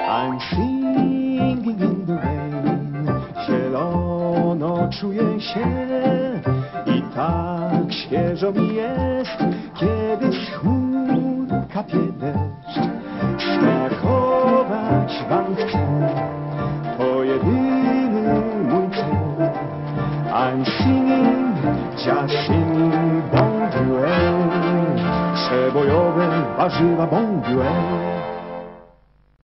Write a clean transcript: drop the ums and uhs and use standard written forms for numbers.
I'm singing in the rain. Zielono czuję się i tak świeżo mi jest, kiedy z chmur kapie deszcz. Smakować wam chcę, to jedyny mój cel. I'm singing, just singing, bon duel. Przebojowe warzywa bon duel.